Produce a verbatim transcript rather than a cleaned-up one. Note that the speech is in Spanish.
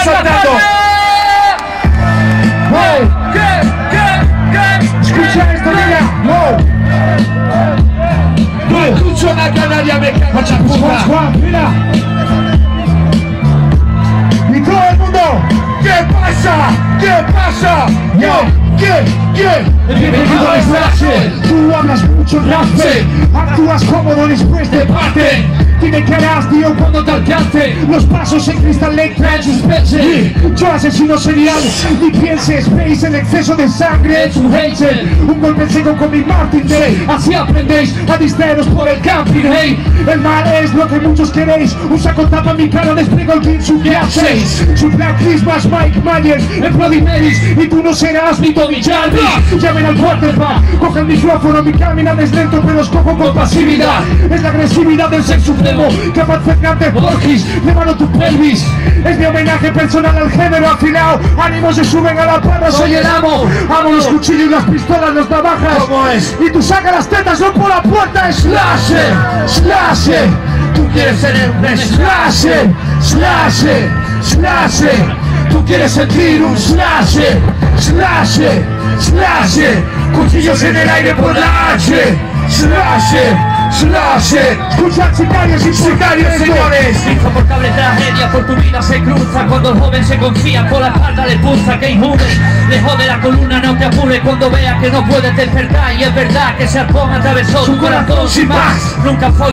soltando. Wow. Escucha esto, mira. Wow. No escucho la canaria, me cago en la puta. Mira. Y todo el mundo. ¿Qué pasa? ¿Qué pasa? Yo. ¿Qué? ¿Qué? Bienvenido a esta. Tú hablas mucho rape, actúas cómodo después de parte. Dime qué harás, tío, cuando te alcance. Los pasos en Crystal Lake traen suspense. Yo asesino serial, ni pienses, veis el exceso de sangre en su hater. Un golpe seco con mi Martin Day. Así aprendéis a distraeros por el camping, hey. El mal es lo que muchos queréis. Un saco tapa mi cara, despliego el Kinsu que hacéis. Su Black Christmas, Mike Myers, el Bloody Marys. Y tú no serás ni Tommy Jarvis. Llamen al quarterback, coge el micrófono. Mi caminar es lento, pero os cojo con pasividad. Es la agresividad del sexo supremo. Capaz Fernández Borges, llévalo tu pelvis. Es mi homenaje personal al género afilado. Ánimos se suben a la parra, soy el amo. Amo los cuchillos, las pistolas, las navajas. ¿Cómo es? Y tú sacas las tetas, no por la puerta. Slasher, slasher. Tú quieres ser un slasher, slasher, slasher. Tú quieres sentir un slasher, slasher, slasher. Cuchillos en el aire por la H. Slasher, slasher. Escuchad, sicarios y sicarios, señores. Insoportable tragedia por tu vida se cruza. Cuando el joven se confía, por la espalda le pulsa. Que inmude, le jode la columna, no te apures. Cuando vea que no puedes despertar. Y es verdad que ese arpón atravesó su corazón sin más. Nunca fue